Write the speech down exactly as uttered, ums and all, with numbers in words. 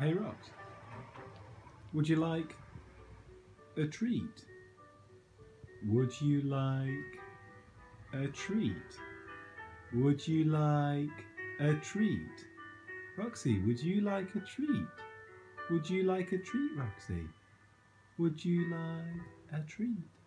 Hey Rox, would you like a treat? Would you like a treat? Would you like a treat? Roxy, would you like a treat? Would you like a treat, Roxy? Would you like a treat?